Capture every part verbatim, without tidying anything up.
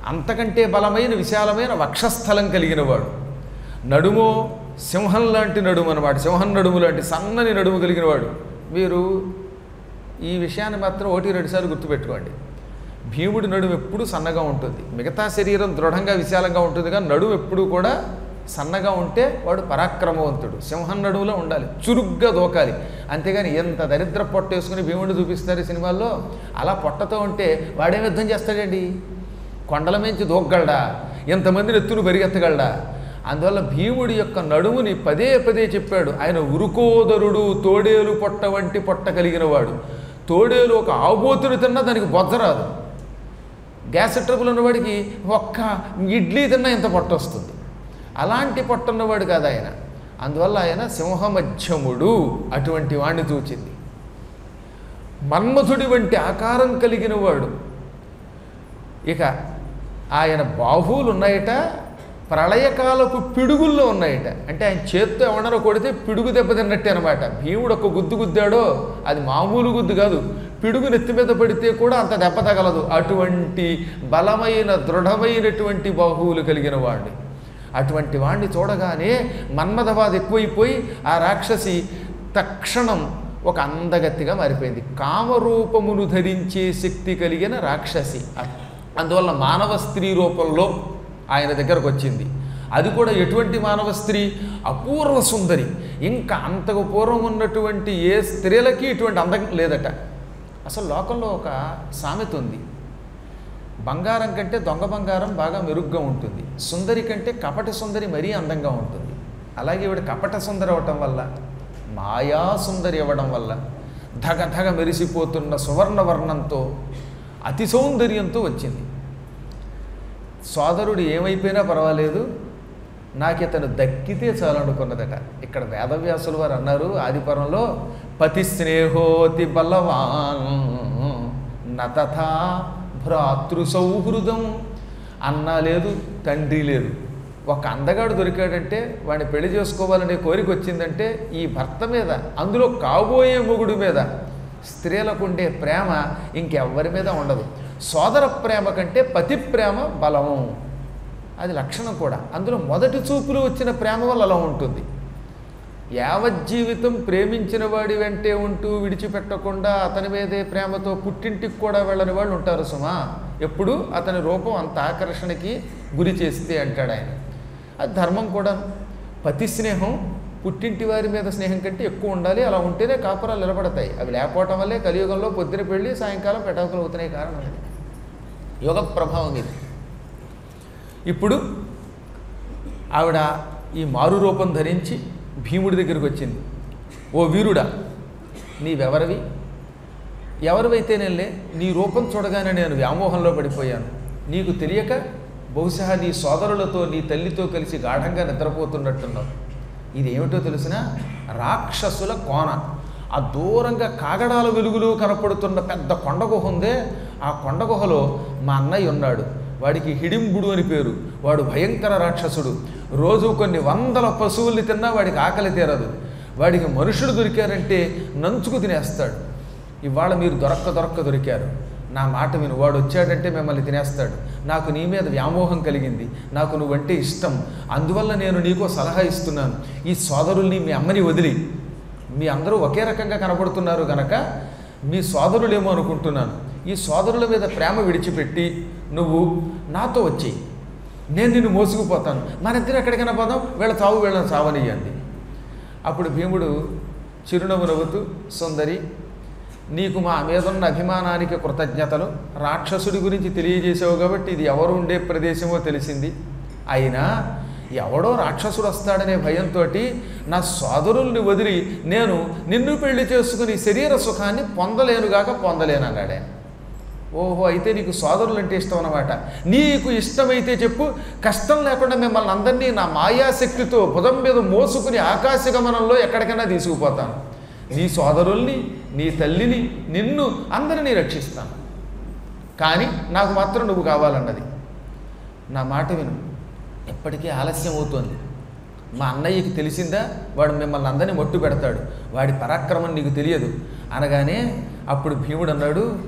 అంతకంటే బలమైన విశాలమైన వక్షస్థలం కలిగినవాడు. నడుమో సింహం లాంటి నడుము అనమాట, సింహం నడుము లాంటి సన్నని నడుము కలిగినవాడు. మీరు ఈ విషయాన్ని మాత్రం ఒకటి రెండుసార్లు గుర్తుపెట్టుకోండి. భీముడి నడుము ఎప్పుడూ సన్నగా ఉంటుంది, మిగతా శరీరం దృఢంగా విశాలంగా ఉంటుంది, కానీ నడుము ఎప్పుడూ కూడా సన్నగా ఉంటే వాడు పరాక్రమవంతుడు. సింహం నడుములో ఉండాలి, చురుగ్గా దూకాలి. అంతేగాని ఎంత దరిద్ర పొట్ట వేసుకుని భీముడిని చూపిస్తారు సినిమాల్లో, అలా పొట్టతో ఉంటే వాడేం యుద్ధం చేస్తాడండి? కొండల మించి దూకగలడా? ఎంతమందిని ఎత్తును పరిగెత్తగలడా? అందువల్ల భీముడి యొక్క నడుముని పదే పదే చెప్పాడు. ఆయన ఉరుకోదరుడు, తోడేలు పొట్ట వంటి పొట్ట కలిగిన వాడు. తోడేలు ఒక ఆవుబోతుని తిన్నా దానికి బొజ్జరాదు. గ్యాస్ ట్రబుల్ ఉన్నవాడికి ఒక్క ఇడ్లీ తిన్నా ఇంత పొట్ట వస్తుంది. అలాంటి పొట్ట ఉన్నవాడు కాదు ఆయన. అందువల్ల ఆయన సింహమధ్యముడు, అటువంటి వాణ్ణి చూచింది. మన్మథుడి వంటి ఆకారం కలిగిన వాడు. ఇక ఆయన బాహువులు ఉన్నాయట, ప్రళయకాలపు పిడుగుల్లో ఉన్నాయట. అంటే ఆయన చేత్తో ఎవడనో కొడితే పిడుగు దెబ్బతిన్నట్టే అనమాట. భీముడు ఒక గుద్దు గుద్దాడో అది మామూలు గుద్దు కాదు, పిడుగు నెత్తి మీద పడితే కూడా అంత దెబ్బ తగలదు. అటువంటి బలమైన దృఢమైనటువంటి బాహువులు కలిగిన వాడిని. అటువంటి వాణ్ణి చూడగానే మన్మథబాధ ఎక్కువైపోయి ఆ రాక్షసి తక్షణం ఒక అందగత్తిగా మారిపోయింది. కామరూపమును ధరించే శక్తి కలిగిన రాక్షసి. అందువల్ల మానవ స్త్రీ రూపంలో ఆయన దగ్గరకు వచ్చింది. అది కూడా ఎటువంటి మానవ స్త్రీ? అపూర్వ సుందరి. ఇంకా అంతకు పూర్వం ఉన్నటువంటి ఏ స్త్రీలకి ఇటువంటి అందం లేదట. అసలు లోకంలో ఒక సామెత ఉంది, బంగారం కంటే దొంగ బంగారం బాగా మెరుగ్గా ఉంటుంది, సుందరి కంటే కపట సుందరి మరీ అందంగా ఉంటుంది. అలాగే ఇవిడ కపట సుందరి అవ్వటం వల్ల, మాయా సుందరి అవ్వడం వల్ల ధగ ధగ మెరిసిపోతున్న సువర్ణవర్ణంతో అతి సౌందర్యంతో వచ్చింది. సోదరుడు ఏమైపోయినా పర్వాలేదు, నాకు ఇతను దక్కితే చాలు అనుకున్నదట. ఇక్కడ వేదవ్యాసులు వారు అన్నారు ఆదిపర్వంలో, పతి స్నేహోతి బలవాన్ నతథా భ్రాతృ సౌహృదం. అన్న లేదు, తండ్రి లేదు, ఒక అందగాడు దొరికాడంటే వాడిని పెళ్లి చేసుకోవాలనే కోరిక వచ్చిందంటే ఈ భర్త మీద, అందులో కాబోయే మొగుడు మీద స్త్రీలకు ఉండే ప్రేమ ఇంకెవ్వరి మీద ఉండదు. సోదర ప్రేమ కంటే పతి ప్రేమ బలము, అది లక్షణం కూడా. అందులో మొదటి చూపులు వచ్చిన ప్రేమ వల్ల అలా ఉంటుంది. యావజ్జీవితం ప్రేమించిన వాడి వెంటే ఉంటూ విడిచిపెట్టకుండా అతని మీదే ప్రేమతో పుట్టింటికి కూడా వెళ్ళని వాళ్ళు ఉంటారు సుమా. ఎప్పుడు అతని రూపం అంత ఆకర్షణకి గురి చేస్తే అంటాడు ఆయన. అది ధర్మం కూడా. పతి స్నేహం పుట్టింటి వారి మీద స్నేహం కంటే ఎక్కువ ఉండాలి. అలా ఉంటేనే కాపురాలు నిలబడతాయి. అవి లేకపోవటం వల్లే కలియుగంలో పొద్దున పెళ్ళి సాయంకాలం పెటాకులు అవుతున్నాయి. కారణం అది యోగ ప్రభావం ఇది. ఇప్పుడు ఆవిడ ఈ మారు రూపం ధరించి భీముడి దగ్గరికి వచ్చింది. ఓ వీరుడా, నీవెవరివి? ఎవరివైతే నేనులే, నీ రూపం చూడగానే నేను వ్యామోహంలో పడిపోయాను. నీకు తెలియక బహుశా నీ సోదరులతో నీ తల్లితో కలిసి గాఢంగా నిద్రపోతున్నట్టున్నావు. ఇది ఏమిటో తెలిసిన? రాక్షసుల కోన. ఆ దూరంగా కాగడాల వెలుగులు కనపడుతున్న పెద్ద కొండ గుహ ఉందే, ఆ కొండ గుహలో మా అన్నయ్య ఉన్నాడు. వాడికి హిడింబుడు అని పేరు. వాడు భయంకర రాక్షసుడు. రోజు కొన్ని వందల పశువుల్ని తిన్నా వాడికి ఆకలి తీరదు. వాడికి మనుషులు దొరికారంటే నంచుకు తినేస్తాడు. ఇవాళ మీరు దొరక్క దొరక్క దొరికారు. నా మాట విను, వాడు వచ్చాడంటే మిమ్మల్ని తినేస్తాడు. నాకు నీ మీద వ్యామోహం కలిగింది, నాకు నువ్వంటే ఇష్టం. అందువల్ల నేను నీకో సలహా ఇస్తున్నాను. ఈ సోదరుల్ని, మీ అమ్మని వదిలి, మీ అందరూ ఒకే రకంగా కనబడుతున్నారు కనుక మీ సోదరులేమో అనుకుంటున్నాను. ఈ సోదరుల మీద ప్రేమ విడిచిపెట్టి నువ్వు నాతో వచ్చేయి, నేను నిన్ను మోసుకుపోతాను. మనిద్దరు ఎక్కడికైనా పోదాం, వీళ్ళ చావు వీళ్ళని చావనియ్యండి. అప్పుడు భీముడు చిరునవ్వు నవ్వుతూ, సుందరి, నీకు మా మీదున్న అభిమానానికి కృతజ్ఞతలు. రాక్షసుడి గురించి తెలియజేసావు కాబట్టి ఇది ఎవరు ఉండే ప్రదేశమో తెలిసింది. అయినా ఎవడో రాక్షసుడు వస్తాడనే భయంతో నా సోదరుల్ని వదిలి నేను నిన్ను పెళ్లి చేసుకుని శరీర సుఖాన్ని పొందలేనుగాక పొందలేనన్నాడే. ఓహో, అయితే నీకు సోదరులు అంటే ఇష్టం అన్నమాట. నీకు ఇష్టమైతే చెప్పు, కష్టం లేకుండా మిమ్మల్ని అందరినీ నా మాయాశక్తితో భుజం మీద మోసుకుని ఆకాశగమనంలో ఎక్కడికైనా తీసుకుపోతాను. నీ సోదరుల్ని, నీ తల్లిని, నిన్ను అందరినీ రక్షిస్తాను. కానీ నాకు మాత్రం నువ్వు కావాలన్నది. నా మాట విను, ఎప్పటికీ ఆలస్యం అవుతోంది. మా అన్నయ్యకి తెలిసిందా, వాడు మిమ్మల్ని అందరినీ మట్టు పెడతాడు. వాడి పరాక్రమం నీకు తెలియదు అనగానే అప్పుడు భీముడు అన్నాడు,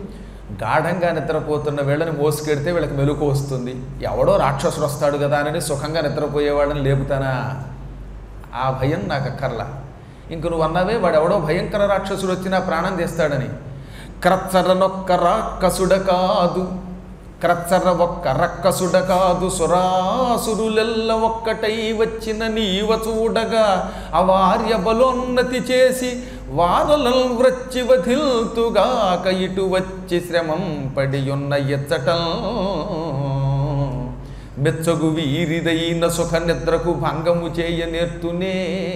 గాఢంగా నిద్రపోతున్న వీళ్ళని మోసుకెడితే వీళ్ళకి మెలుకు వస్తుంది, ఎవడో రాక్షసుడు వస్తాడు కదా అని సుఖంగా నిద్రపోయేవాళ్ళని లేపుతానా? ఆ భయం నాకు అక్కర్లా. ఇంక నువ్వు అన్నావే వాడు ఎవడో భయంకర రాక్షసుడు వచ్చినా ప్రాణం తీస్తాడని. క్రచ్చరనొక్క రాక్కసుడ కాదు, క్రచ్చర ఒక్క రక్కసుడ కాదు, సురాసురులెల్ల ఒక్కటై వచ్చిన నీవ చూడగా అవార్య బలోన్నతి చేసి వారలల్ వృచ్చి వధిల్తుగాక ఇటు వచ్చి శ్రమం పడియున్న ఎచ్చటం మెచ్చగు వీరిదైన సుఖ నిద్రకు భంగము చేయ నేర్తునే.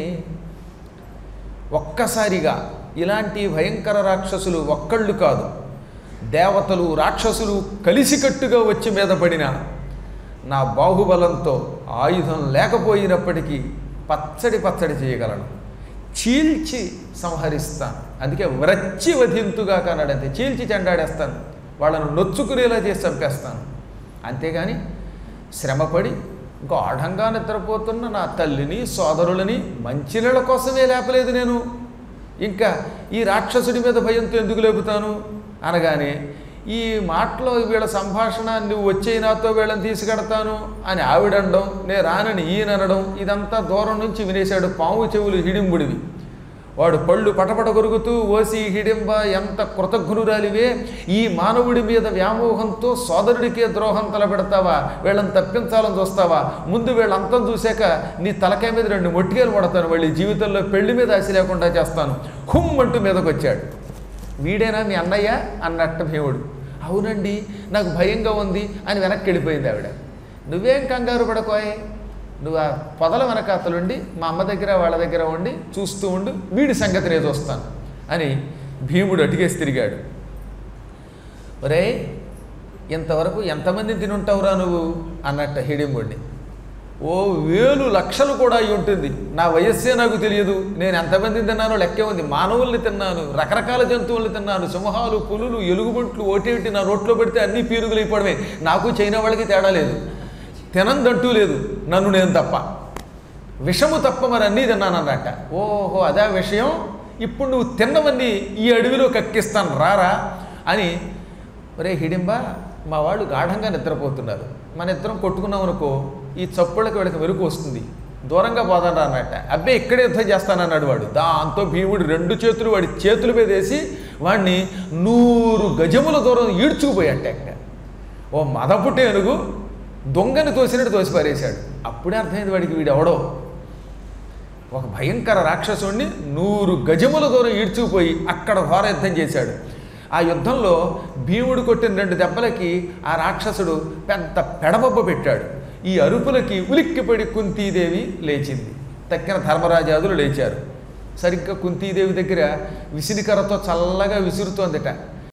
ఒక్కసారిగా ఇలాంటి భయంకర రాక్షసులు ఒక్కళ్ళు కాదు, దేవతలు రాక్షసులు కలిసికట్టుగా వచ్చి మీద పడిన నా బాహుబలంతో ఆయుధం లేకపోయినప్పటికీ పచ్చడి పచ్చడి చేయగలను, చీల్చి సంహరిస్తాను. అందుకే వ్రచ్చి వధింతుగా కన్నాడంతే, చీల్చి చెండాడేస్తాను, వాళ్ళను నొచ్చుకునేలా చేసి చంపేస్తాను. అంతేగాని శ్రమపడి గాఢంగా నిద్రపోతున్న నా తల్లిని సోదరులని మంచినీళ్ళ కోసమే లేపలేదు నేను, ఇంకా ఈ రాక్షసుడి మీద భయంతో ఎందుకు లేపుతాను అనగానే ఈ మాటలో వీళ్ళ సంభాషణ నువ్వు వచ్చే నాతో వీళ్ళని తీసుకెడతాను అని ఆవిడండం, నే రానని ఈయననడం, ఇదంతా దూరం నుంచి వినేశాడు. పాము చెవులు హిడింబుడివి. వాడు పళ్ళు పటపట కొరుకుతూ, ఓసి హిడింబ ఎంత కృతజ్ఞురాలివే, ఈ మానవుడి మీద వ్యామోహంతో సోదరుడికే ద్రోహం తలపెడతావా, వీళ్ళని తప్పించాలని చూస్తావా, ముందు వీళ్ళంతం చూశాక నీ తలకాయ మీద రెండు మొట్టికేలు పడతాను, వాళ్ళ జీవితంలో పెళ్లి మీద ఆశ లేకుండా చేస్తాను, హుమ్ అంటూ మీదకి వచ్చాడు. వీడేనా మీ అన్నయ్య అన్నట్ట భీముడు. అవునండి నాకు భయంగా ఉంది అని వెనక్కి వెళ్ళిపోయింది ఆవిడ. నువ్వేం కంగారు పడకోయ్, నువ్వు ఆ పొదల వెనకాతలుండి మా అమ్మ దగ్గర వాళ్ళ దగ్గర ఉండి చూస్తూ ఉండు, వీడి సంగతి నేను చూస్తాను అని భీముడు అటుకేసి తిరిగాడు. ఒరే ఇంతవరకు ఎంతమంది తినుంటావురా నువ్వు అన్నట్ట హిడింబుడిని. ఓ వేలు లక్షలు కూడా అయి ఉంటుంది, నా వయస్సే నాకు తెలియదు, నేను ఎంతమందిని తిన్నానో లెక్కే ఉంది. మానవుల్ని తిన్నాను, రకరకాల జంతువుల్ని తిన్నాను, సింహాలు పులులు ఎలుగుబంట్లు ఓటేటి నా రోట్లో పెడితే అన్నీ పీరుగులు అయిపోవడమే, నాకు చైనా వాళ్ళకి తేడా లేదు, తినందంటూ లేదు నన్ను నేను తప్ప, విషము తప్ప మరి అన్నీ తిన్నాను అన్నట్ట. ఓహో అదే విషయం, ఇప్పుడు నువ్వు తిన్నవన్నీ ఈ అడవిలో కక్కిస్తాను రారా అని. ఒరే హిడింబ మా వాళ్ళు గాఢంగా నిద్రపోతున్నారు, మన ఇద్దరం కొట్టుకున్నాం అనుకో ఈ చప్పుళ్ళకి వీళ్ళకి మెరుకు వస్తుంది, దూరంగా పోదాం రా అన్నట్ట. అబ్బే ఇక్కడే యుద్ధం చేస్తానన్నాడు వాడు. దాంతో భీముడు రెండు చేతులు వాడి చేతుల మీద వేసి వాడిని నూరు గజముల దూరం ఈడ్చుకుపోయాట. ఓ మదపుట్టే ఏనుగు దొంగని తోసినట్టు తోసి పారేశాడు. అప్పుడే అర్థమైంది వాడికి వీడెవడో ఒక భయంకర రాక్షసుడిని నూరు గజముల దూరం ఈడ్చుకుపోయి అక్కడ ఘోర యుద్ధం చేశాడు. ఆ యుద్ధంలో భీముడు కొట్టిన రెండు దెబ్బలకి ఆ రాక్షసుడు పెద్ద పెడబొబ్బ పెట్టాడు. ఈ అరుపులకి ఉలిక్కిపడి కుంతీదేవి లేచింది, తక్కిన ధర్మరాజాదులు లేచారు. సరిగ్గా కుంతీదేవి దగ్గర విసిరికరతో చల్లగా విసురుతోందట.